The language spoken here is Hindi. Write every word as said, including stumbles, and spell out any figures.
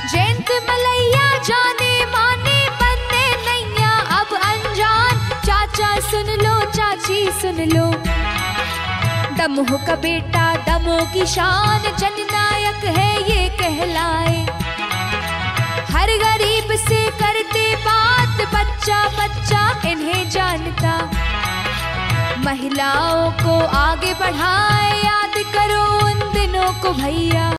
जयंत मलैया जाने माने बनने नैया अब अनजान। चाचा सुन लो चाची सुन लो, दमोह का बेटा दमोह की शान, जननायक है ये कहलाए। हर गरीब से करते बात, बच्चा बच्चा इन्हें जानता। महिलाओं को आगे बढ़ाए, याद करो उन दिनों को भैया।